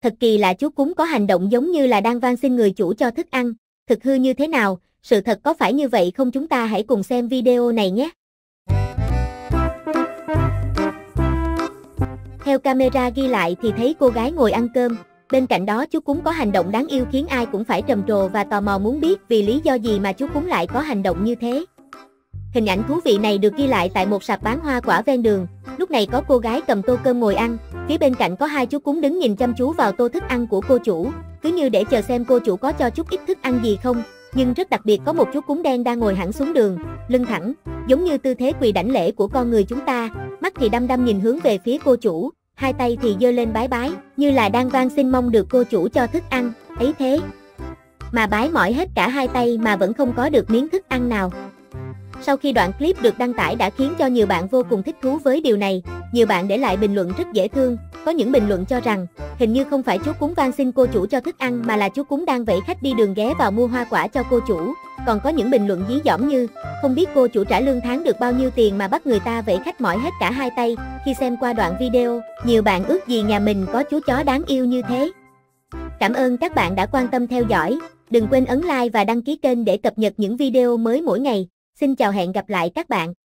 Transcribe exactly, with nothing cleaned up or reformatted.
Thật kỳ lạ, chú cún có hành động giống như là đang van xin người chủ cho thức ăn. Thực hư như thế nào, sự thật có phải như vậy không, chúng ta hãy cùng xem video này nhé. Theo camera ghi lại thì thấy cô gái ngồi ăn cơm, bên cạnh đó chú cún có hành động đáng yêu khiến ai cũng phải trầm trồ và tò mò muốn biết vì lý do gì mà chú cún lại có hành động như thế. Hình ảnh thú vị này được ghi lại tại một sạp bán hoa quả ven đường. Lúc này có cô gái cầm tô cơm ngồi ăn, phía bên cạnh có hai chú cún đứng nhìn chăm chú vào tô thức ăn của cô chủ, cứ như để chờ xem cô chủ có cho chút ít thức ăn gì không. Nhưng rất đặc biệt có một chú cún đen đang ngồi hẳn xuống đường, lưng thẳng, giống như tư thế quỳ đảnh lễ của con người chúng ta, mắt thì đăm đăm nhìn hướng về phía cô chủ, hai tay thì giơ lên bái bái, như là đang van xin mong được cô chủ cho thức ăn, ấy thế mà bái mỏi hết cả hai tay mà vẫn không có được miếng thức ăn nào. Sau khi đoạn clip được đăng tải đã khiến cho nhiều bạn vô cùng thích thú với điều này, nhiều bạn để lại bình luận rất dễ thương, có những bình luận cho rằng, hình như không phải chú cún van xin cô chủ cho thức ăn mà là chú cún đang vẫy khách đi đường ghé vào mua hoa quả cho cô chủ, còn có những bình luận dí dỏm như, không biết cô chủ trả lương tháng được bao nhiêu tiền mà bắt người ta vẫy khách mỏi hết cả hai tay. Khi xem qua đoạn video, nhiều bạn ước gì nhà mình có chú chó đáng yêu như thế. Cảm ơn các bạn đã quan tâm theo dõi, đừng quên ấn like và đăng ký kênh để cập nhật những video mới mỗi ngày. Xin chào, hẹn gặp lại các bạn.